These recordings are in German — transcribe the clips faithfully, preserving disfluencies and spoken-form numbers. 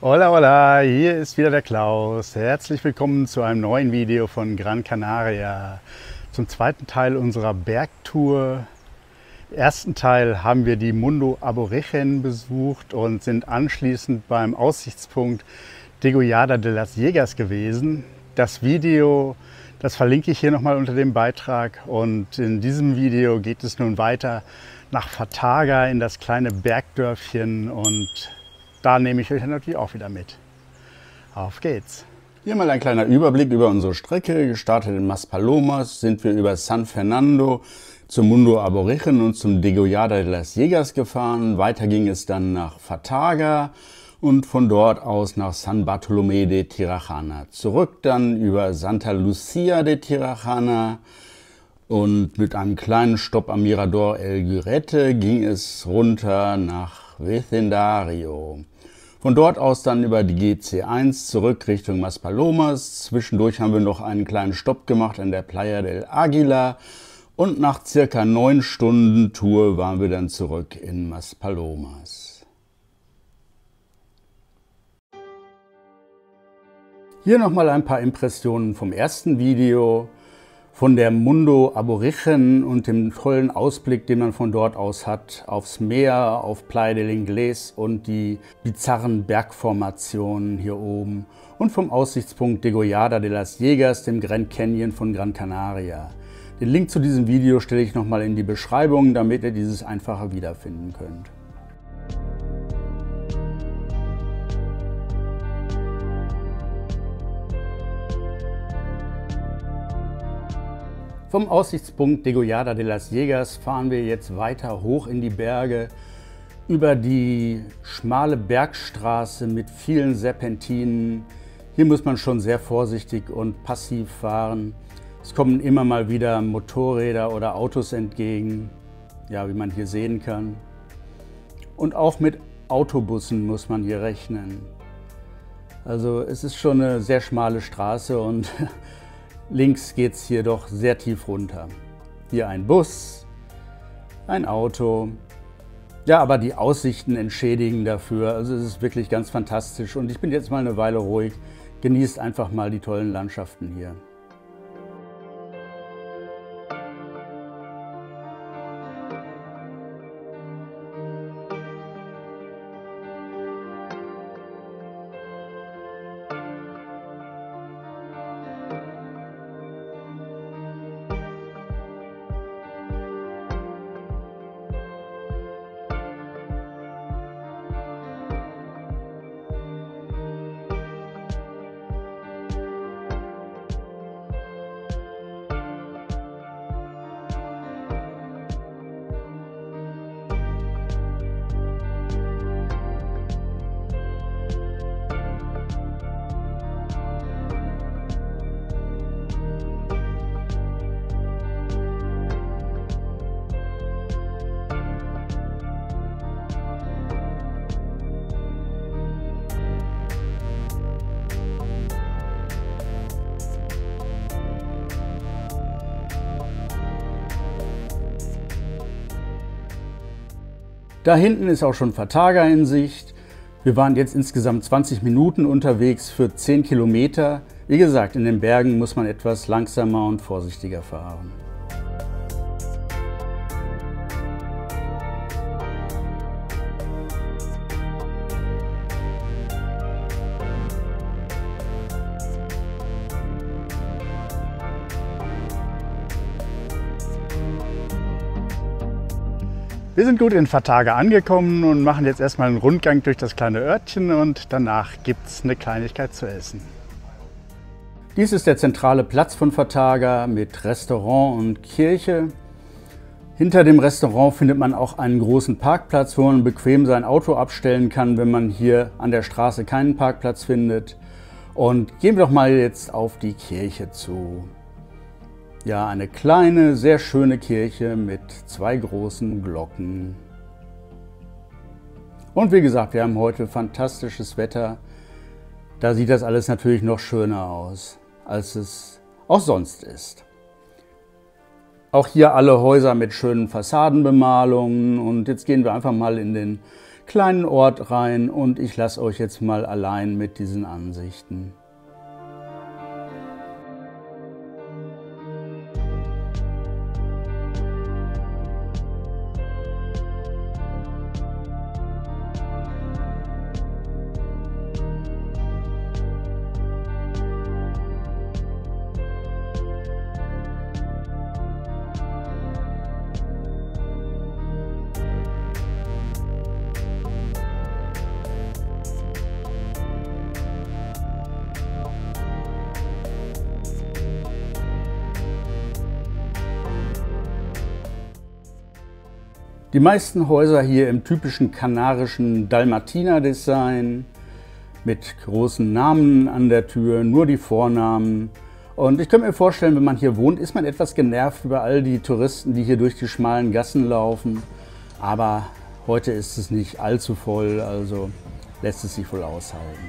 Hola, hola, hier ist wieder der Klaus. Herzlich willkommen zu einem neuen Video von Gran Canaria. Zum zweiten Teil unserer Bergtour. Im ersten Teil haben wir die Mundo Aborigen besucht und sind anschließend beim Aussichtspunkt Degollada de las Yegas gewesen. Das Video, das verlinke ich hier nochmal unter dem Beitrag. Und in diesem Video geht es nun weiter nach Fataga in das kleine Bergdörfchen und da nehme ich euch natürlich auch wieder mit. Auf geht's! Hier mal ein kleiner Überblick über unsere Strecke. Gestartet in Maspalomas sind wir über San Fernando zum Mundo Aborigen und zum Degollada de las Yegas gefahren. Weiter ging es dann nach Fataga und von dort aus nach San Bartolomé de Tirajana. Zurück dann über Santa Lucia de Tirajana und mit einem kleinen Stopp am Mirador El Gurete ging es runter nach Vecindario. Von dort aus dann über die G C eins zurück Richtung Maspalomas. Zwischendurch haben wir noch einen kleinen Stopp gemacht an der Playa del Águila. Und nach circa neun Stunden Tour waren wir dann zurück in Maspalomas. Hier nochmal ein paar Impressionen vom ersten Video. Von der Mundo Aborigen und dem tollen Ausblick, den man von dort aus hat, aufs Meer, auf Playa del Inglés und die bizarren Bergformationen hier oben. Und vom Aussichtspunkt Degollada de las Yegas, dem Grand Canyon von Gran Canaria. Den Link zu diesem Video stelle ich nochmal in die Beschreibung, damit ihr dieses einfacher wiederfinden könnt. Vom Aussichtspunkt Degollada de las Yegas fahren wir jetzt weiter hoch in die Berge über die schmale Bergstraße mit vielen Serpentinen. Hier muss man schon sehr vorsichtig und passiv fahren. Es kommen immer mal wieder Motorräder oder Autos entgegen, ja, wie man hier sehen kann. Und auch mit Autobussen muss man hier rechnen. Also es ist schon eine sehr schmale Straße und links geht es hier doch sehr tief runter. Hier ein Bus, ein Auto. Ja, aber die Aussichten entschädigen dafür. Also es ist wirklich ganz fantastisch. Und ich bin jetzt mal eine Weile ruhig. Genießt einfach mal die tollen Landschaften hier. Da hinten ist auch schon Fataga in Sicht. Wir waren jetzt insgesamt zwanzig Minuten unterwegs für zehn Kilometer. Wie gesagt, in den Bergen muss man etwas langsamer und vorsichtiger fahren. Wir sind gut in Fataga angekommen und machen jetzt erstmal einen Rundgang durch das kleine Örtchen und danach gibt es eine Kleinigkeit zu essen. Dies ist der zentrale Platz von Fataga mit Restaurant und Kirche. Hinter dem Restaurant findet man auch einen großen Parkplatz, wo man bequem sein Auto abstellen kann, wenn man hier an der Straße keinen Parkplatz findet. Und gehen wir doch mal jetzt auf die Kirche zu. Ja, eine kleine, sehr schöne Kirche mit zwei großen Glocken. Und wie gesagt, wir haben heute fantastisches Wetter. Da sieht das alles natürlich noch schöner aus, als es auch sonst ist. Auch hier alle Häuser mit schönen Fassadenbemalungen. Und jetzt gehen wir einfach mal in den kleinen Ort rein und ich lasse euch jetzt mal allein mit diesen Ansichten. Die meisten Häuser hier im typischen kanarischen Dalmatiner-Design mit großen Namen an der Tür, nur die Vornamen. Und ich könnte mir vorstellen, wenn man hier wohnt, ist man etwas genervt über all die Touristen, die hier durch die schmalen Gassen laufen. Aber heute ist es nicht allzu voll, also lässt es sich wohl aushalten.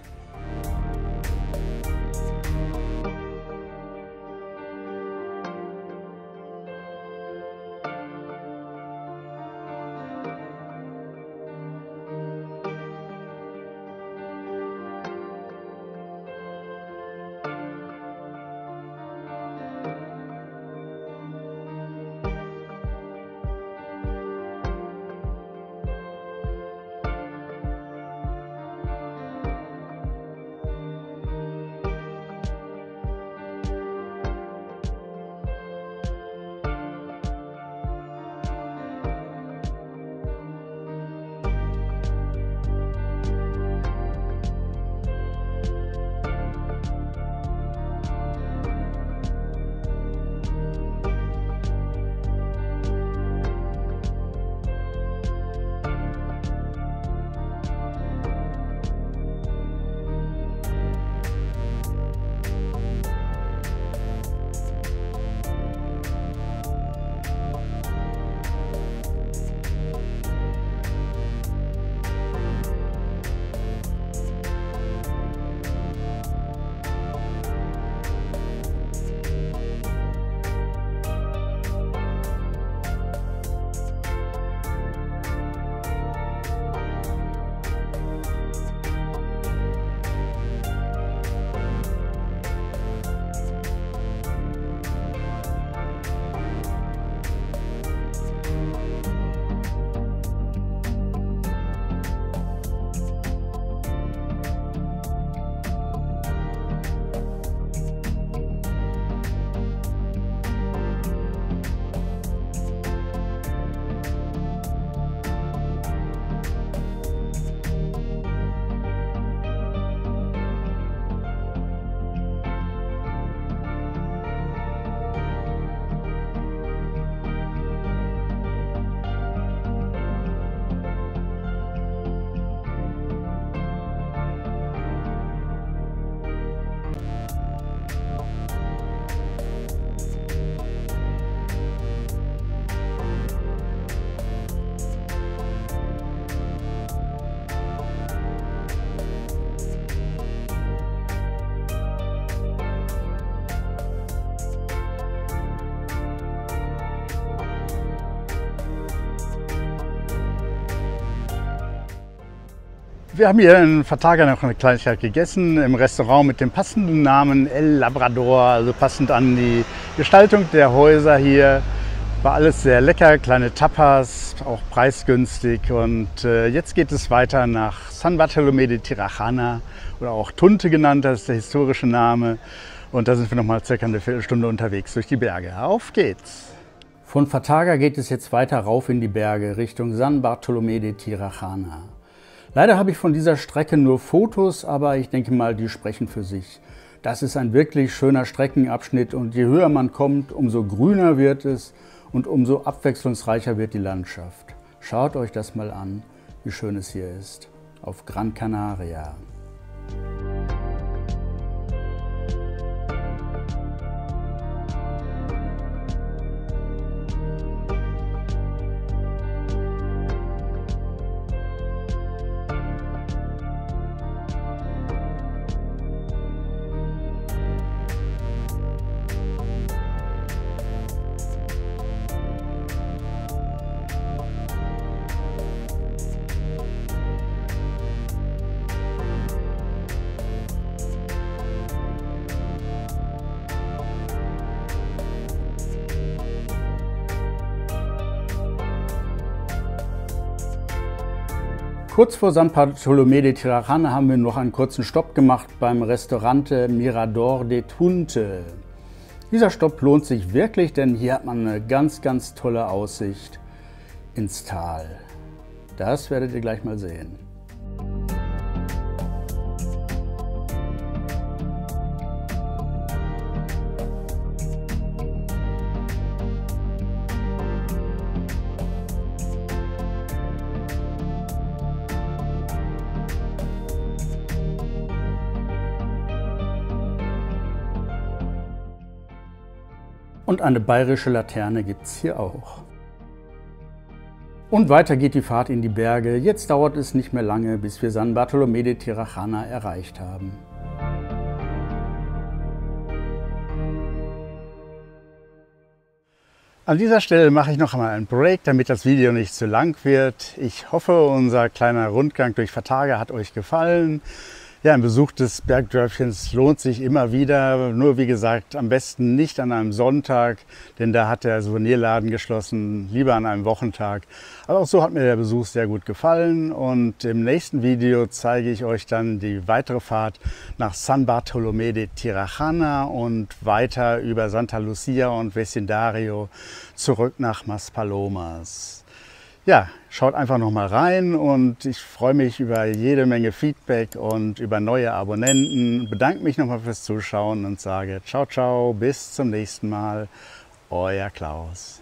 Wir haben hier in Fataga noch eine Kleinigkeit gegessen, im Restaurant mit dem passenden Namen El Labrador, also passend an die Gestaltung der Häuser hier. War alles sehr lecker, kleine Tapas, auch preisgünstig. Und äh, jetzt geht es weiter nach San Bartolomé de Tirajana oder auch Tunte genannt, das ist der historische Name. Und da sind wir noch mal circa eine Viertelstunde unterwegs durch die Berge. Auf geht's! Von Fataga geht es jetzt weiter rauf in die Berge Richtung San Bartolomé de Tirajana. Leider habe ich von dieser Strecke nur Fotos, aber ich denke mal, die sprechen für sich. Das ist ein wirklich schöner Streckenabschnitt und je höher man kommt, umso grüner wird es und umso abwechslungsreicher wird die Landschaft. Schaut euch das mal an, wie schön es hier ist, auf Gran Canaria. Kurz vor San Bartolomé de Tirajana haben wir noch einen kurzen Stopp gemacht beim Restaurante Mirador de Tunte. Dieser Stopp lohnt sich wirklich, denn hier hat man eine ganz, ganz tolle Aussicht ins Tal. Das werdet ihr gleich mal sehen. Und eine bayerische Laterne gibt es hier auch. Und weiter geht die Fahrt in die Berge. Jetzt dauert es nicht mehr lange, bis wir San Bartolomé de Tirajana erreicht haben. An dieser Stelle mache ich noch einmal einen Break, damit das Video nicht zu lang wird. Ich hoffe, unser kleiner Rundgang durch Fataga hat euch gefallen. Ja, ein Besuch des Bergdörfchens lohnt sich immer wieder. Nur wie gesagt, am besten nicht an einem Sonntag, denn da hat der Souvenirladen geschlossen. Lieber an einem Wochentag. Aber auch so hat mir der Besuch sehr gut gefallen. Und im nächsten Video zeige ich euch dann die weitere Fahrt nach San Bartolomé de Tirajana und weiter über Santa Lucia und Vecindario zurück nach Maspalomas. Ja, schaut einfach noch mal rein und ich freue mich über jede Menge Feedback und über neue Abonnenten. Bedanke mich nochmal fürs Zuschauen und sage ciao, ciao, bis zum nächsten Mal. Euer Klaus.